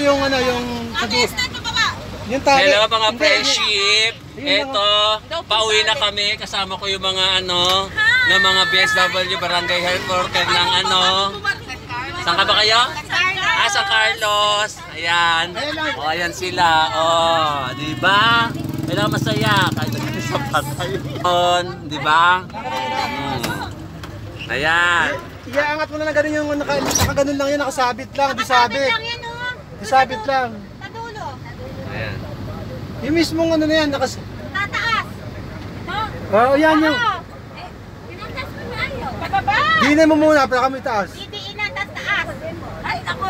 yung ano, yung sa yung tali. Hello mga friendship. Ito, pauwi na kami. Kasama ko yung mga ano, ng mga BSW Barangay Health Worker ng ano. Saan ka ba kayo? San Carlos. Ayan. O, ayan sila. O, di ba? Kailangan masaya. Kahit nagkita sa patay. Di ba? Ayan. Iaangat mo na lang ganun yung nakaganon lang yan, nakasabit lang, disabit. Disabit lang. Ayan. Yung mismong ano na yan, Tataas! Oo, yan yung. Pinantas mo na yun! Pababa! Dinan mo muna, para kami taas. Didiinan, tas taas! Ay, ako!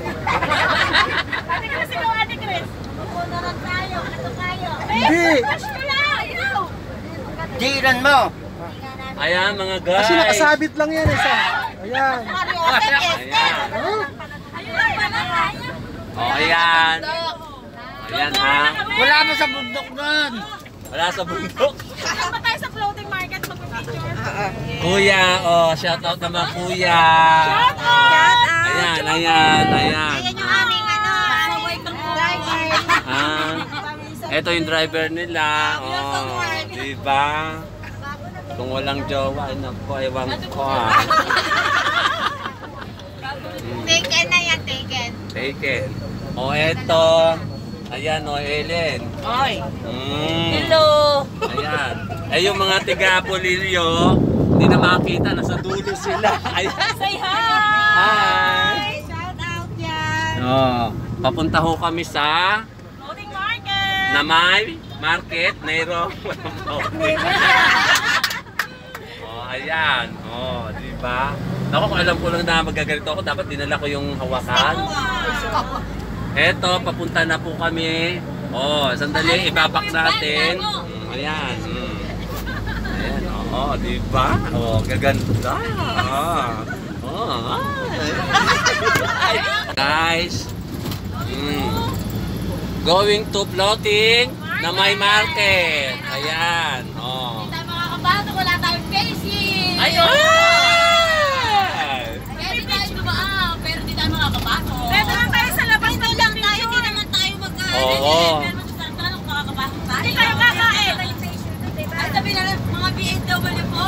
Ate Chris, ikaw, Ate Chris! Pupuno lang tayo, ano tayo? Hindi! Push mo lang! Diinan mo! Ayan mga guys. Kasi nakasabit lang yan, isa. Ayan. Ayan. Ayun, pala tayo! O, ayan. Ayan ha. Wala mo sa bundok nun! Wala sa bundok. Saan ba tayo sa floating market mag-picture? Kuya, shout out naman kuya. Shout out! Ayan, ayan, ayan. Ayan yung aming ano, sabay kang driver. Ito yung driver nila. Diba? Kung walang jowa, ewan ko ha. Taken na yan, taken. Taken. O, eto. Ayan, Ellen. Oy. Hello. Ayan. Yung mga tiga-Polillo, hindi na makita, nasa dulo sila. Ayan. Say hi! Hi! Shout out yan! Papunta ho kami sa Floating market! Namay Market, Nairo. Ayan. Diba? Ako, kung alam ko lang na magagalito ako, dapat dinala ko yung hawakan. Eto, papunta na po kami. Sandali, ibabak natin. Ayan. Ayan, diba? Gaganda. Guys, going to floating na may market. Ayan. Hindi tayo makakabato, wala tayong facing! Ayun! Pwede tayo dumaan, pero hindi tayo makakabato. Pwede lang tayo sa labas na lang tayo, hindi naman tayo magkain. Oo. Pero magsasalita lang makakabato tayo. Hindi tayo kakain. Ay, sabi na lang, mga BSW po.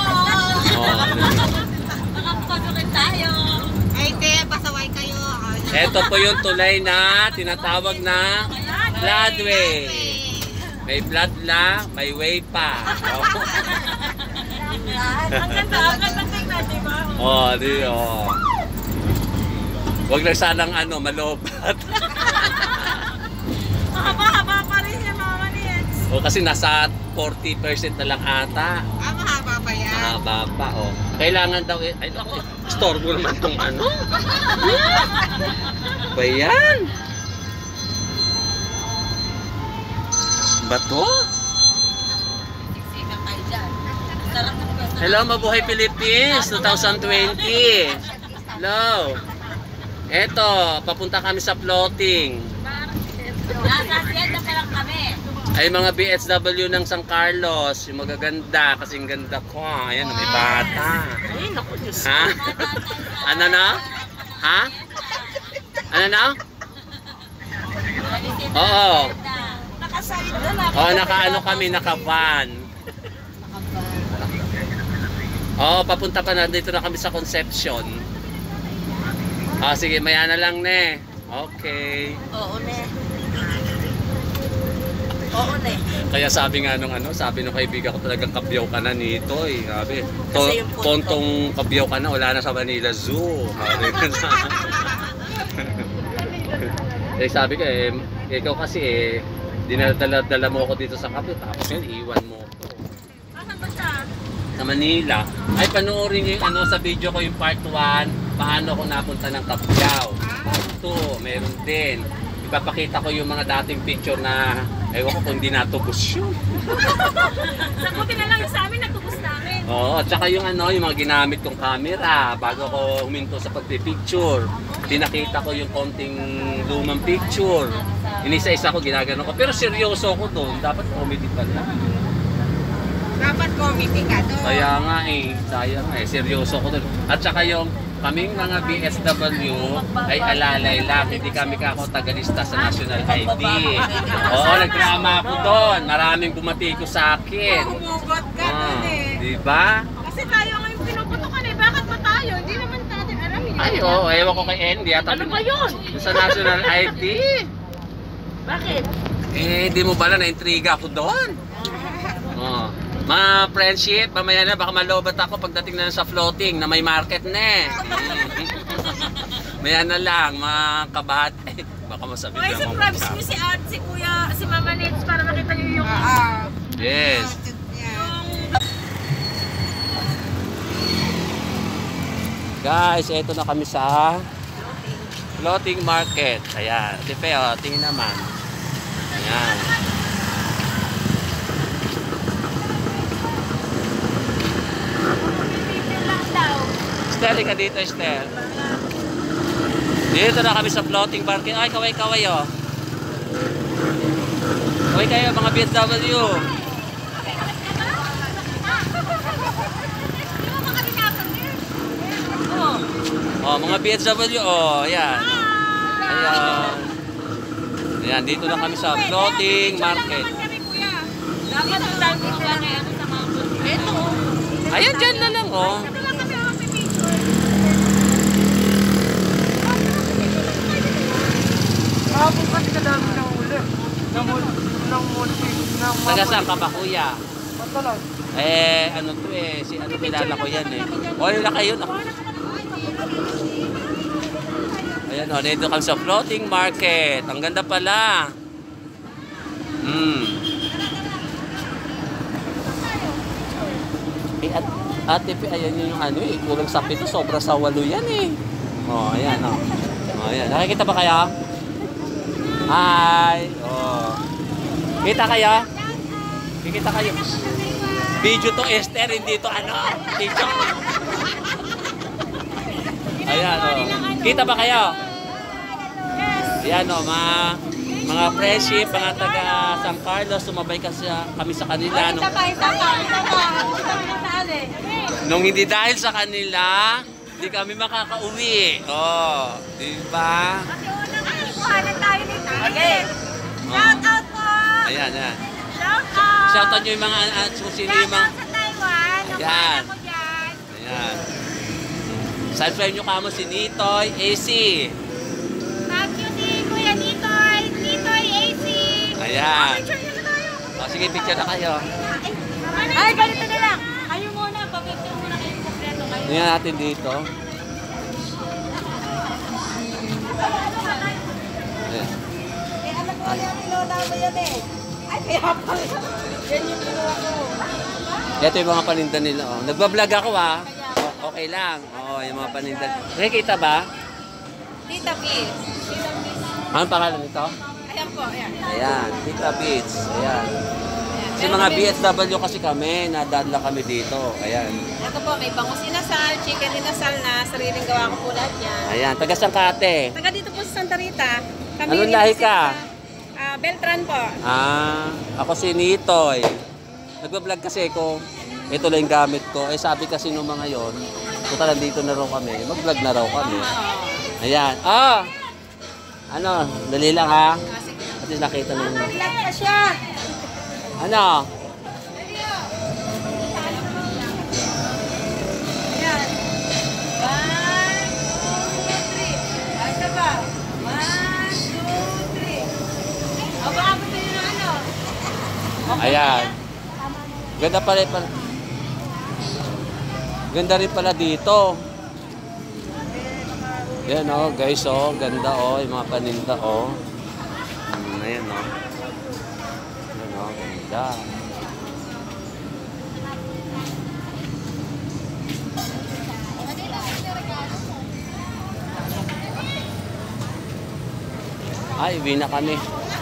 Makapasukin tayo. Ay, te, pasaway kayo. Ito po yung tulay na tinatawag na floodway. May flood na, may way pa. Ang ganda tingnan, di ba? Huwag lang sanang malobat. Mahaba pa rin yan, mga maniets. Kasi nasa 40% na lang ata. Mahaba pa yan. Mahaba pa, Kailangan daw, ay naku, storbo naman tong ano. Ba yan? Bato? Siksikan tayo dyan. Sarap na ba? Hello, Mabuhay Philippines 2020. Hello. Eto, papunta kami sa floating. Nasa siyenta pa lang kami. Ay mga BSW ng San Carlos, yung magaganda, kasing ganda ko. Ayan, may bata. Ay, naku, Diyos. Ha? Ano na? Ha? Ano na? Oo. Nakasalit na lang. Nakaano kami, naka-van. Papunta pa na, dito na kami sa Concepcion. Sige, maya na lang, ne. Okay. Oo, ne. Oo, ne. Kaya sabi nga nung sabi nung kaibigan ko talagang kabyaw ka na nito eh. Sabi, Kasi yung punto. tontong kabyaw ka na, wala na sa Manila Zoo. Sabi ko ikaw kasi dinadala mo ako dito sa kabyaw, tapos yun, iwan mo ako. Asan ba siya? Sa Manila. Ay, panoorin niyo yung sa video ko yung part 1, paano ako napunta ng Kabyaw. Part 2, meron din. Ipapakita ko yung mga dating picture na ewan ko kung hindi natubos yun. Sagutin na lang yung sa amin, natubos namin. At saka yung yung mga ginamit kong camera bago ko huminto sa pagpipicture. Pinakita ko yung konting lumang picture. Inisa-isa ko, ginagano ko. Pero seryoso ko doon. Dapat comedy pala. Dapat comedy ka doon. Kaya nga sayang seryoso ko doon. At saka yung kaming mga BSW ay alalay lang, hindi kami tagalista sa national ID. Oo, nagdrama ako doon. Maraming bumati ko sa akin. Umugot ka dun eh. Di ba? Kasi tayo ngayon pinuputukan eh. Bakit ba tayo? Hindi naman natin alam yun. Ay, oo, ewan ko kay Andy. Ano ba yun? Sa national ID. Bakit? Eh, di mo pala na-intriga ako doon. Oh. Mga friendship, mamaya na baka malobat ako pagdating na sa floating na may market na eh. Maya na lang, mga kabat. Baka masabi Okay, lang subscribe niyo si Art, si Kuya, si Mama Nets para makita niyo yung... Yes. Guys, eto na kami sa floating market. Ayan. Tipe, oh, tingin naman. Ayan. Esther, ka dito, Esther. Dito na kami sa floating market. Ay, kaway-kaway, oh. Kaway kayo, mga BSW. Oh, mga BSW, oh, ayan. Ayan. Ayan, dito na kami sa floating market. Dapat ang dami ko lang eh, ano sa mga... Ito, Ayan, dyan na lang, oh. ito lang kami ako sa picture. Kahapon kasi kadami ng huli. Ng multi. Taga saan ka ba, kuya? Matalag. Eh, ano to eh, si ano kilala ko yan eh. Wala na kayo. Ayan o, dito kami sa floating market. Ang ganda pala. Eh, ate, ayan yun yung ano eh, kulang sa pito, sobra sa 8 yan eh. Oh, ayan o. Oh, ayan. Nakikita ba kaya? Hi! Oh. Kita kayo? Kikita kayo? Video to Esther, hindi to ano, TikTok. Ayan o. Kita ba kayo? Ayan o, mga friendship, mga taga San Carlos, sumabay kasi kami sa kanila. Isa pa. Nung hindi dahil sa kanila, hindi kami makakauwi. Oh, di ba? Kasi unang kuhanan tayo nito. Okay. Shout out po! Ayan, ayan. Shout out! Shout out nyo yung mga, kung sino yung mga... Shout out sa Taiwan. Ang Ayan. ko dyan. Ayan. Subscribe nyo kamo si Nitoy AC. Thank you si Kuya Nitoy. Nitoy AC. Ayan. Picture niyo na tayo. O, sige, picture na kayo. Ay, ganito na lang. Kayo muna. Pa-picture muna kayo kompleto kayo. Tingnan natin dito. Ayan. Alam mo yan, lola mo yan eh. Ay, kaya pa. Yan yung ginawa ko. Ito yung mga paninda nila. Oh. Nagbablog ako ah. Okay lang. Oo, yung mga paninda. Nakikita ba? Tita Beats. Anong pangalan nito? Ayan po, ayan. Ayan, Tita Beats. Ayan. Kasi mga BSW kasi kami, nadadla kami dito. Ayan. Ito po, may bangus inasal, chicken inasal na, sariling gawa ko po lahat yan. Ayan, taga saan ka ate? Taga dito po sa Santa Rita. Kami Anong dito lahi sa- ka? Beltran po. Ako si Nitoy. Nagbablog kasi ko. Ito lang yung gamit ko. Eh sabi kasi nung mga yon, kung nandito na raw kami, mag-vlog na raw kami. Ayan. Ano, dali lang ha. At least nakita nung... Vlog pa siya. Ano? Ayan. 1, 2, 3. Basta ba? 1, 2, 3. O baka gusto nyo na ano? Ayan. Ganda pala pala. Ganda rin pala dito. Yan oh, guys oh, ganda oh, yung mga paninda oh. Ayan oh. Ayan oh, ganda. Ay, uwi na kami.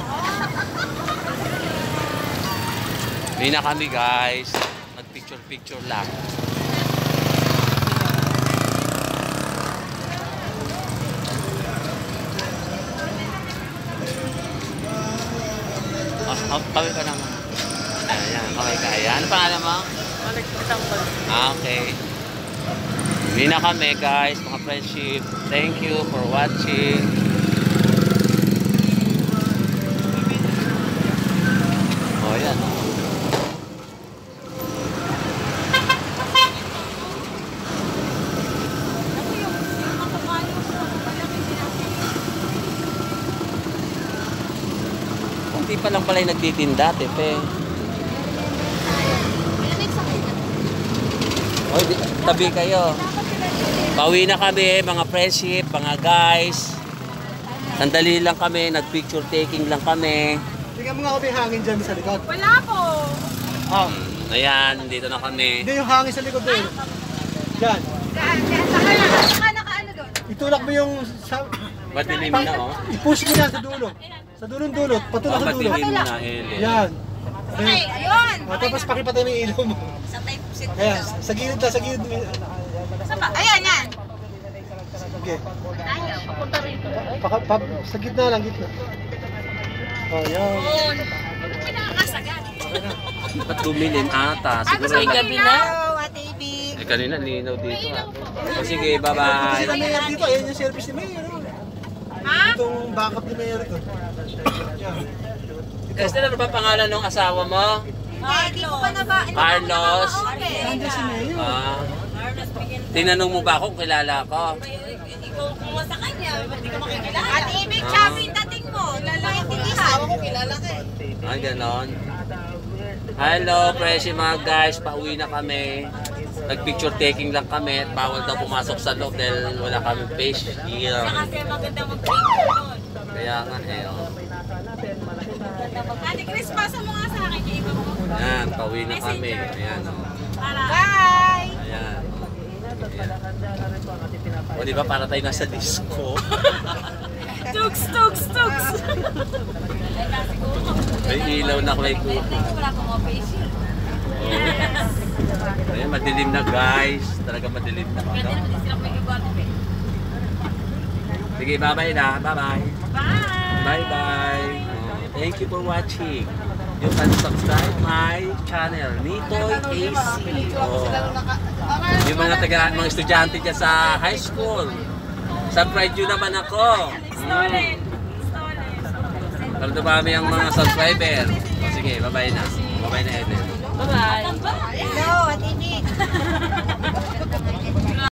Uwi na kami guys. Mag-picture-picture lang. Kaway ka naman. Ayan, kaway ka. Ayan, ano pangalan mo? Okay. Uwi na kami guys, mga friendship. Thank you for watching. Oh, yan. Hindi pa lang pala yung nagtitinda, tepe. Oy, tabi kayo. Pauwi na kami, mga friendship, mga guys. Sandali lang kami, nag-picture taking lang kami. Tingnan mo nga kung may hangin dyan sa likod. Wala po. Ah, Ayan, dito na kami. hindi yung hangin sa likod doon. Yan. Saka nakaano doon? Itulak mo yung... Madilim na, oh. I-push mo yan sa dulo. Sa dulong-dulot. Patulak Oh, sa dulo. madilim na, Eli. Yan. Okay, ayun. Tapos pakipatay mo yung ilaw mo. Sa type sit. Ayan, sa gilid na, sa gilid. Saan ba? Ayan, yan. Okay. Ayaw, papunta rito. Sa gitna lang, gitna. Oh, yan. Pinakakasagan. Ba't dumilim ata? Siguro Ay, gabi na. Ate Eh, kanina linaw dito, ah. O sige, bye-bye. Sila mayor dito, ayan yung service ni Mayor. Ha? Itong backup ni Mayor ito. Yan. Esther, ano ba pangalan ng asawa mo? Hindi ko pa na ba? Carlos. Nandiyan si Mayor. Ah, tinanong mo ba kung kilala ko? Ikaw kumuha sa kanya, ba't di ka makikilala? Ate Ibig, sabi dating mo. Lalaki ko kilala ka eh. Ah, ganon. Hello, fresh mga guys. Pauwi na kami. Nag-picture taking lang kami at bawal daw pumasok sa loob dahil wala kami face here. Kasi maganda mag-picture doon. Kaya nga eh, oh. Ate Chris, pasa mo nga sa akin yung iba mo. Ayan, pauwi na kami. Ayan, oh. Bye! Ayan. O, di ba para tayo nasa disco? Tugs, tugs, tugs! May ilaw na may kuko. Wala pong official. Ayan, madilim na guys. Talaga madilim na. Pwede naman din silang may ibagat eh. Sige, bye-bye na. Bye-bye. Bye! Bye-bye. Thank you for watching. You can subscribe my channel, Nitoy AC. Oh. Yung mga estudyante dyan sa high school. Subscribe nyo naman ako. Para dumami ang mga subscriber. Sige, bye-bye na. Bye-bye na, Eden. Bye-bye! Hello, Ate Ibig!